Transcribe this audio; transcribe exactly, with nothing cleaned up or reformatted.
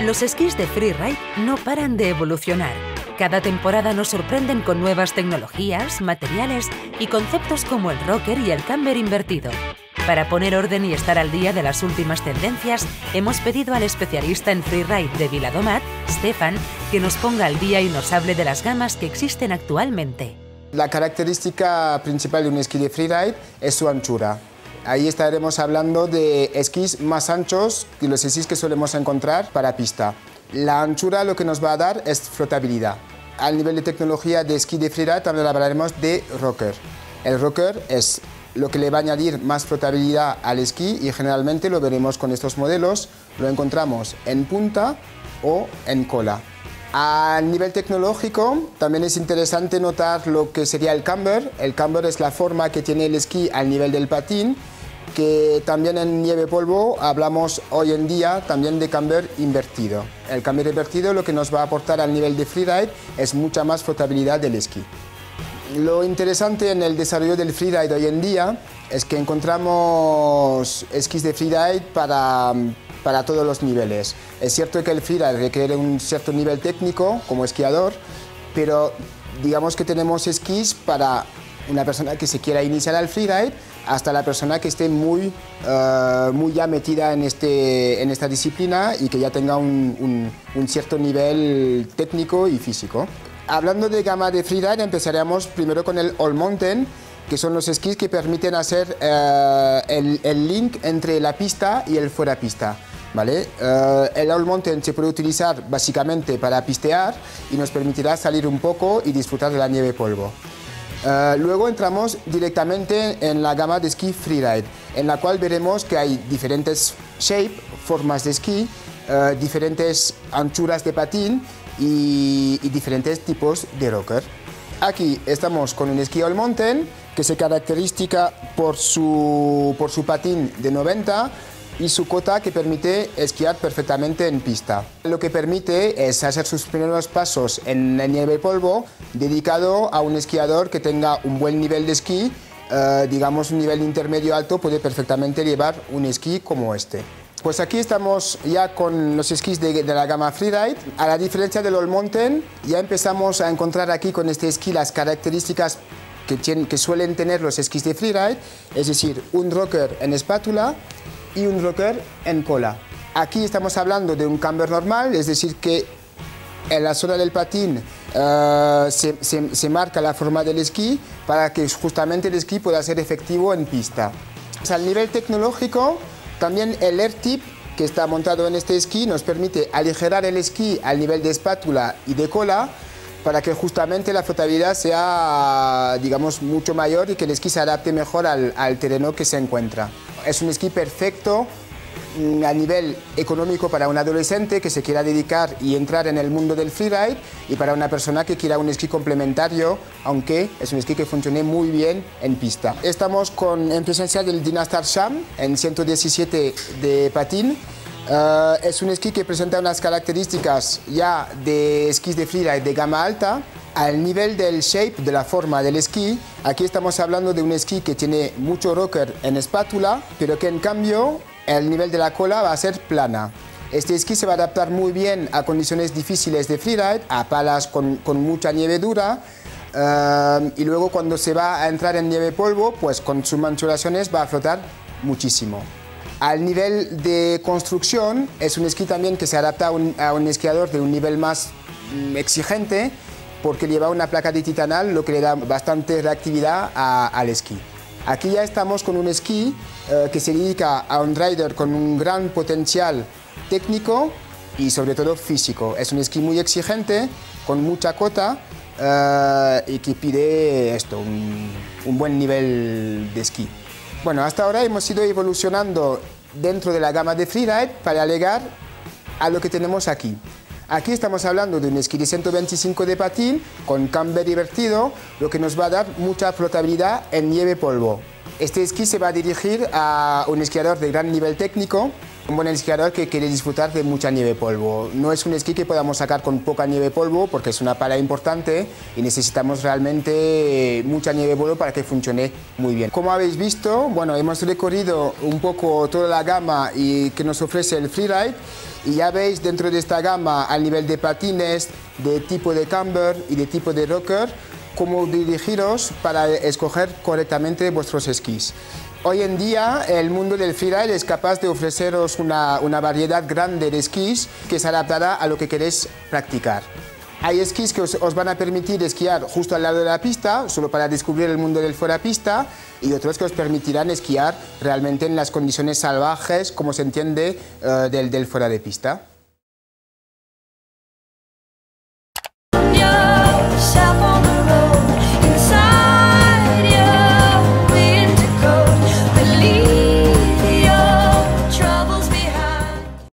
Los esquís de Freeride no paran de evolucionar. Cada temporada nos sorprenden con nuevas tecnologías, materiales y conceptos como el rocker y el camber invertido. Para poner orden y estar al día de las últimas tendencias, hemos pedido al especialista en Freeride de Viladomat, Stefan, que nos ponga al día y nos hable de las gamas que existen actualmente. La característica principal de un esquí de Freeride es su anchura. Ahí estaremos hablando de esquís más anchos que los esquís que solemos encontrar para pista. La anchura lo que nos va a dar es flotabilidad. Al nivel de tecnología de esquí de Freeride también hablaremos de rocker. El rocker es lo que le va a añadir más flotabilidad al esquí y generalmente lo veremos con estos modelos. Lo encontramos en punta o en cola. A nivel tecnológico también es interesante notar lo que sería el camber. El camber es la forma que tiene el esquí al nivel del patín, que también en nieve polvo hablamos hoy en día también de camber invertido. El camber invertido lo que nos va a aportar al nivel de Freeride es mucha más flotabilidad del esquí. Lo interesante en el desarrollo del Freeride hoy en día es que encontramos esquís de Freeride para, para todos los niveles. Es cierto que el Freeride requiere un cierto nivel técnico como esquiador, pero digamos que tenemos esquís para una persona que se quiera iniciar al Freeride hasta la persona que esté muy, uh, muy ya metida en, este, en esta disciplina y que ya tenga un, un, un cierto nivel técnico y físico. Hablando de gama de Freeride, empezaremos primero con el All Mountain, que son los esquís que permiten hacer uh, el, el link entre la pista y el fuera pista. ¿Vale? Uh, el All Mountain se puede utilizar básicamente para pistear y nos permitirá salir un poco y disfrutar de la nieve polvo. Uh, luego entramos directamente en la gama de esquí Freeride, en la cual veremos que hay diferentes shapes, formas de esquí, uh, diferentes anchuras de patín y, y diferentes tipos de rocker. Aquí estamos con un esquí All Mountain que se caracteriza por su, por su patín de noventa y su cota que permite esquiar perfectamente en pista. Lo que permite es hacer sus primeros pasos en la nieve polvo dedicado a un esquiador que tenga un buen nivel de esquí, eh, digamos un nivel intermedio alto, puede perfectamente llevar un esquí como este. Pues aquí estamos ya con los esquís de, de la gama Freeride. A la diferencia del All Mountain, ya empezamos a encontrar aquí con este esquí las características que, tienen, que suelen tener los esquís de Freeride, es decir, un rocker en espátula y un rocker en cola. Aquí estamos hablando de un camber normal, es decir que en la zona del patín uh, se, se, se marca la forma del esquí para que justamente el esquí pueda ser efectivo en pista. O sea, al nivel tecnológico, también el Air Tip que está montado en este esquí nos permite aligerar el esquí al nivel de espátula y de cola para que justamente la flotabilidad sea, digamos, mucho mayor y que el esquí se adapte mejor al, al terreno que se encuentra. Es un esquí perfecto a nivel económico para un adolescente que se quiera dedicar y entrar en el mundo del Freeride y para una persona que quiera un esquí complementario, aunque es un esquí que funcione muy bien en pista. Estamos con, en presencia del Dynastar Sham en ciento diecisiete de patín. Uh, es un esquí que presenta unas características ya de esquís de Freeride de gama alta. Al nivel del shape, de la forma del esquí, aquí estamos hablando de un esquí que tiene mucho rocker en espátula, pero que en cambio el nivel de la cola va a ser plana. Este esquí se va a adaptar muy bien a condiciones difíciles de Freeride, a palas con, con mucha nieve dura, uh, y luego cuando se va a entrar en nieve polvo, pues con sus manchuraciones va a flotar muchísimo. Al nivel de construcción, es un esquí también que se adapta a un, a un esquiador de un nivel más mm, exigente, porque lleva una placa de titanal, lo que le da bastante reactividad a, al esquí. Aquí ya estamos con un esquí eh, que se dedica a un rider con un gran potencial técnico y sobre todo físico. Es un esquí muy exigente, con mucha cota eh, y que pide esto, un, un buen nivel de esquí. Bueno, hasta ahora hemos ido evolucionando dentro de la gama de Freeride para llegar a lo que tenemos aquí. Aquí estamos hablando de un esquí de ciento veinticinco de patín con camber invertido, lo que nos va a dar mucha flotabilidad en nieve polvo. Este esquí se va a dirigir a un esquiador de gran nivel técnico Un buen esquiador que quiere disfrutar de mucha nieve polvo. No es un esquí que podamos sacar con poca nieve polvo porque es una pala importante y necesitamos realmente mucha nieve polvo para que funcione muy bien. Como habéis visto, bueno, hemos recorrido un poco toda la gama y que nos ofrece el freeride y ya veis dentro de esta gama al nivel de patines, de tipo de camber y de tipo de rocker, cómo dirigiros para escoger correctamente vuestros esquís. Hoy en día el mundo del freeride es capaz de ofreceros una, una variedad grande de esquís que se adaptará a lo que queréis practicar. Hay esquís que os, os van a permitir esquiar justo al lado de la pista, solo para descubrir el mundo del fuera pista, y otros que os permitirán esquiar realmente en las condiciones salvajes, como se entiende, uh, del, del fuera de pista.